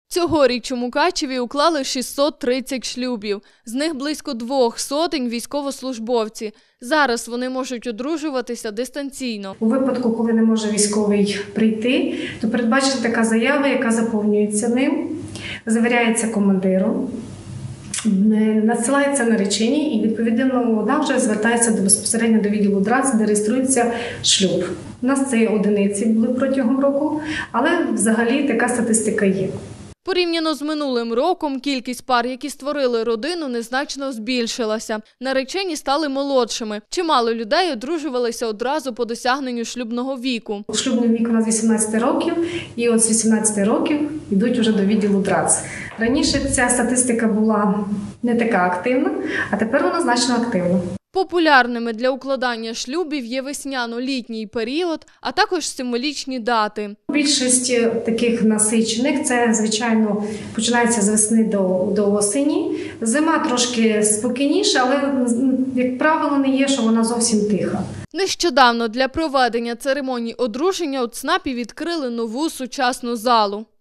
Цьогоріч у Мукачеві уклали 630 шлюбів. З них близько 200 – військовослужбовці. Зараз вони можуть одружуватися дистанційно. У випадку, коли не може військовий прийти, то передбачена така заява, яка заповнюється ним, завіряється командиром, надсилається нареченій і, відповідно, вона вже звертається безпосередньо до відділу ДРАЦ, де реєструється шлюб. У нас це одиниці були протягом року, але взагалі така статистика є. Порівняно з минулим роком кількість пар, які створили родину, незначно збільшилася. Наречені стали молодшими. Чимало людей одружувалися одразу по досягненню шлюбного віку. Шлюбний вік у нас 18 років, і от з 18 років йдуть вже до відділу ДРАЦ. Раніше ця статистика була не така активна, а тепер вона значно активна. Популярними для укладання шлюбів є весняно-літній період, а також символічні дати. Більшість таких насичених – це, звичайно, починається з весни до осені. Зима трошки спокійніша, але, як правило, не є, що вона зовсім тиха. Нещодавно для проведення церемоній одруження у ЦНАПі відкрили нову сучасну залу.